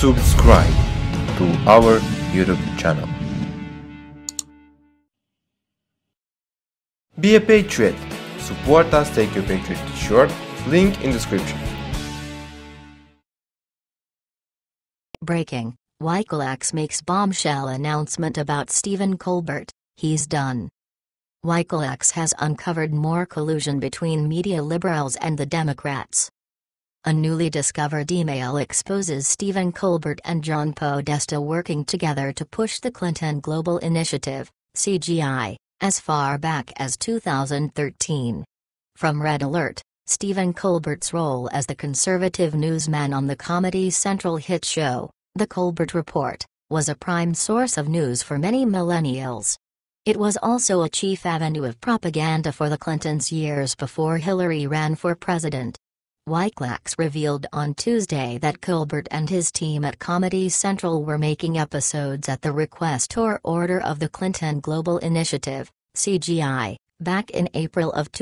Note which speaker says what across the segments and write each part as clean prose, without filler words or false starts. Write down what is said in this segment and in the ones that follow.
Speaker 1: subscribe to our YouTube channel. Be a Patriot. Support us, take your Patriot t-shirt, link in description.
Speaker 2: Breaking: Wikileaks makes bombshell announcement about Stephen Colbert, he's done. Wikileaks has uncovered more collusion between media liberals and the Democrats. A newly discovered email exposes Stephen Colbert and John Podesta working together to push the Clinton Global Initiative, CGI, as far back as 2013. From Red Alert, Stephen Colbert's role as the conservative newsman on the Comedy Central hit show, The Colbert Report, was a prime source of news for many millennials. It was also a chief avenue of propaganda for the Clintons years before Hillary ran for president. Wikileaks revealed on Tuesday that Colbert and his team at Comedy Central were making episodes at the request or order of the Clinton Global Initiative, CGI, back in April of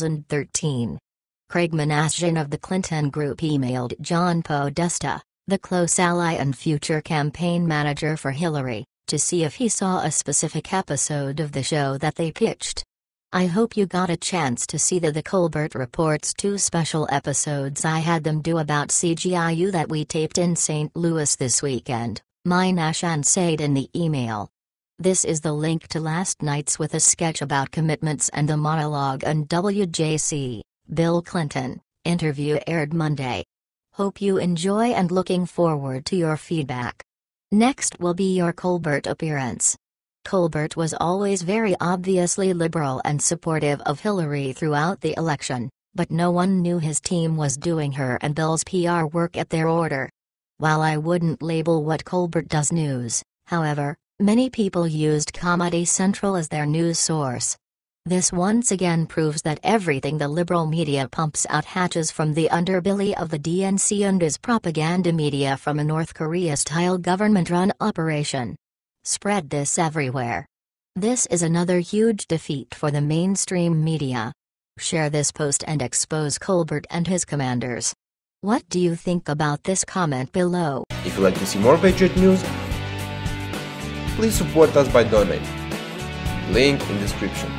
Speaker 2: 2013. Craig Manasjian of the Clinton Group emailed John Podesta, the close ally and future campaign manager for Hillary, to see if he saw a specific episode of the show that they pitched. "I hope you got a chance to see the Colbert Report's 2 special episodes I had them do about CGIU that we taped in St. Louis this weekend," Manasjian said in the email. This is the link to last night's with a sketch about commitments and the monologue and WJC, Bill Clinton, interview aired Monday. Hope you enjoy and looking forward to your feedback. Next will be your Colbert appearance. Colbert was always very obviously liberal and supportive of Hillary throughout the election, but no one knew his team was doing her and Bill's PR work at their order. While I wouldn't label what Colbert does news, however, many people used Comedy Central as their news source. This once again proves that everything the liberal media pumps out hatches from the underbelly of the DNC and is propaganda media from a North Korea-style government-run operation. Spread this everywhere. This is another huge defeat for the mainstream media. Share this post and expose Colbert and his commanders. What do you think about this? Comment below.
Speaker 1: If you'd like to see more Patriot news, please support us by donating. Link in description.